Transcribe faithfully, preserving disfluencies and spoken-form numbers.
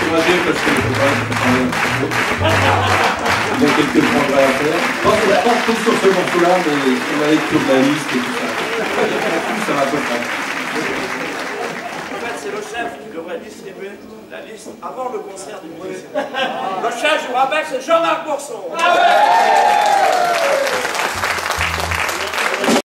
découragé parce que je ne peux pas parler un petit peu. Il y a quelques progrès à faire. Je pense qu'on pas tout sur ce morceau-là, mais on a lecture de la liste et tout ça. Tout ça va à peu près. En fait, c'est le chef qui devrait distribuer la liste avant le concert du musicien. Le chef, je vous rappelle, c'est Jean-Marc Bourson.